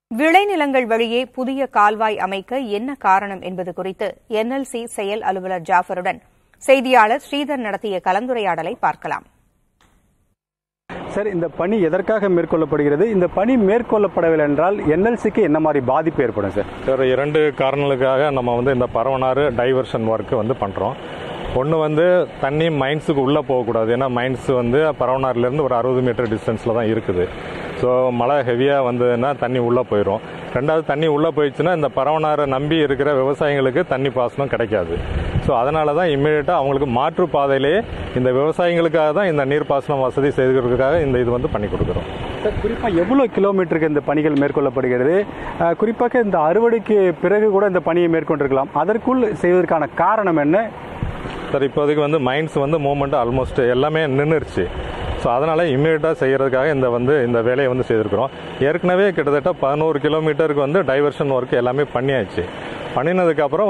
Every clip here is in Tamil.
விளைநிலங்கள் வழியே புதிய கால்வாய் அமைக்க என்ன காரணம் என்பது குறித்து என்எல்சி செயல் அலுவலர் ஜாஃபருடன் செய்தியாளர் ஸ்ரீதர் நடத்திய கலந்துரையாடலை பார்க்கலாம். சார், இந்த பணி எதற்காக மேற்கொள்ளப்படுகிறது? இந்த பணி மேற்கொள்ளப்படவில்லை என்றால் என்எல்சிக்கு என்ன மாதிரி பாதிப்பு ஏற்படும் சார்? சார், 2 காரணங்களுக்காக நம்ம இந்த பரவனாறு டைவர்ஷன் ஒர்க் பண்றோம். ஒன்று தண்ணி மைன்ஸுக்கு உள்ளே போகக்கூடாது. ஏன்னா மைன்ஸ் பரவனாறுலேருந்து ஒரு 60 மீட்டர் டிஸ்டன்ஸில் தான் இருக்குது. ஸோ மழை ஹெவியாக வந்ததுன்னா தண்ணி உள்ளே போயிடும். ரெண்டாவது, தண்ணி உள்ளே போயிடுச்சுன்னா இந்த பரவனாரை நம்பி இருக்கிற விவசாயிகளுக்கு தண்ணி பாசனம் கிடைக்காது. ஸோ அதனால தான் இம்மீடியட்டாக அவங்களுக்கு மாற்று பாதையிலேயே இந்த விவசாயிகளுக்காக தான் இந்த நீர்ப்பாசனம் வசதி செய்கிறதுக்காக இது பண்ணி கொடுக்குறோம். சார், குறிப்பாக எவ்வளோ கிலோமீட்டருக்கு இந்த பணிகள் மேற்கொள்ளப்படுகிறது? குறிப்பாக இந்த அறுவடைக்கு பிறகு கூட இந்த பணியை மேற்கொண்டிருக்கலாம். அதற்குள் செய்வதற்கான காரணம் என்ன? சார், இப்போதைக்கு மைன்ஸ் மூவ்மெண்ட் ஆல்மோஸ்ட் எல்லாமே நின்றுருச்சு. ஸோ அதனால் இம்மீடியட்டாக செய்கிறதுக்காக இந்த வேலையை செய்திருக்கிறோம். ஏற்கனவே கிட்டத்தட்ட 11 கிலோமீட்டருக்கு டைவர்ஷன் ஒர்க் எல்லாமே பண்ணியாச்சு. பண்ணினதுக்கப்புறம்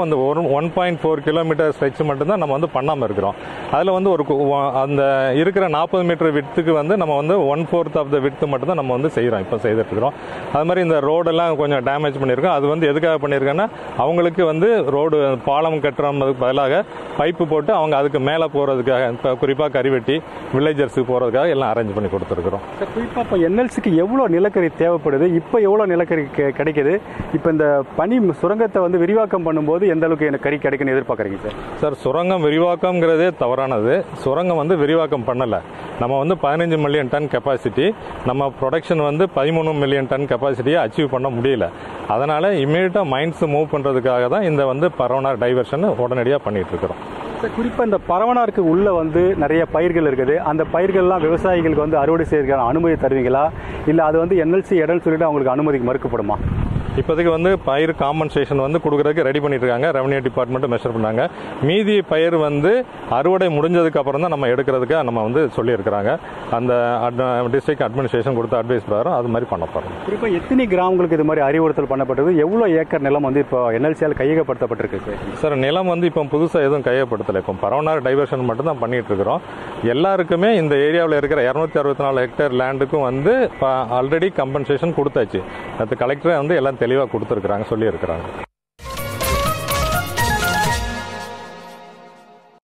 1.4 கிலோமீட்டர் ஸ்ட்ரெச் மட்டும்தான் நம்ம பண்ணாமல் இருக்கிறோம். அதில் ஒரு அந்த இருக்கிற 40 மீட்டர் விட்த்துக்கு நம்ம 1/4 ஆஃப் த விட்த்து மட்டும் தான் நம்ம செய்கிறோம். இப்போ செய்துட்டு இருக்கிறோம். அது மாதிரி இந்த ரோடெல்லாம் கொஞ்சம் டேமேஜ் பண்ணியிருக்கோம். அது எதுக்காக பண்ணியிருக்கேன்னா, அவங்களுக்கு ரோடு பாலம் கட்டுறதுக்கு பதிலாக பைப்பு போட்டு அவங்க அதுக்கு மேலே போகிறதுக்காக, இப்போ குறிப்பாக கறிவெட்டி வில்லேஜர்ஸுக்கு போகிறதுக்காக எல்லாம் அரேஞ்ச் பண்ணி கொடுத்துருக்குறோம். குறிப்பாக இப்போ என்எல்சிக்கு எவ்வளோ நிலக்கரி தேவைப்படுது? இப்போ எவ்வளோ நிலக்கரி கிடைக்குது? இப்போ இந்த பனி சுரங்கத்தை விரிவாக்கம் பண்ணும்போது எந்த அளவுக்கு எனக்கு கறி கிடைக்குன்னு எதிர்பார்க்குறீங்க சார்? சார், சுரங்கம் விரிவாக்கம்ங்கிறதே தவறானது. சுரங்கம் விரிவாக்கம் பண்ணலை. நம்ம 15 மில்லியன் டன் கெப்பாசிட்டி, நம்ம ப்ரொடக்ஷன் 13 மில்லியன் டன் கெப்பாசிட்டியை அச்சீவ் பண்ண முடியல. அதனால இம்மீடியட்டாக மைன்ஸ் மூவ் பண்ணுறதுக்காக தான் இந்த பரவனார் டைவர்ஷன் உடனடியாக பண்ணிட்டு இருக்கிறோம். குறிப்பாக இந்த பரவனாருக்கு உள்ள நிறைய பயிர்கள் இருக்குது. அந்த பயிர்கள்லாம் விவசாயிகளுக்கு அறுவடை செய்யறதுக்கான அனுமதி தருவீங்களா? இல்லை அது என்எல்சி இடம்னு சொல்லிட்டு அவங்களுக்கு அனுமதிக்கு மறுக்கப்படுமா? இப்போதைக்கு பயிர் காம்பன்சேஷன் கொடுக்கறதுக்கு ரெடி பண்ணிட்டு இருக்காங்க. ரெவன்யூ டிபார்ட்மெண்ட் மெஷர் பண்ணாங்க. மீதி பயிர் அறுவடை முடிஞ்சதுக்கு அப்புறம் தான் நம்ம எடுக்கிறதுக்கு நம்ம சொல்லியிருக்கிறாங்க. அந்த டிஸ்ட்ரிக்ட் அட்மினிஸ்ட்ரேஷன் கொடுத்த அட்வைஸ் பிரகாரம் அது மாதிரி பண்ண போகிறோம். குறிப்பாக எத்தனை கிராமங்களுக்கு இது மாதிரி அறிவுறுத்தல் பண்ணப்பட்டது? எவ்வளோ ஏக்கர் நிலம் இப்போ என்எல்சியால் கையகப்படுத்தப்பட்டிருக்கு சார்? நிலம் இப்போ புதுசாக எதுவும் கையப்படுத்தலை. இப்போ பரவனார் டைவர்ஷன் மட்டும் தான் பண்ணிட்டு இருக்கிறோம். எல்லாருக்குமே இந்த ஏரியாவில் இருக்கிற 264 ஹெக்டேர் லேண்டுக்கும் ஆல்ரெடி கம்பன்சேஷன் கொடுத்தாச்சு. அது கலெக்டரே எல்லாம் தெளிவாக கொடுத்துருக்குறாங்க, சொல்லியிருக்கிறாங்க.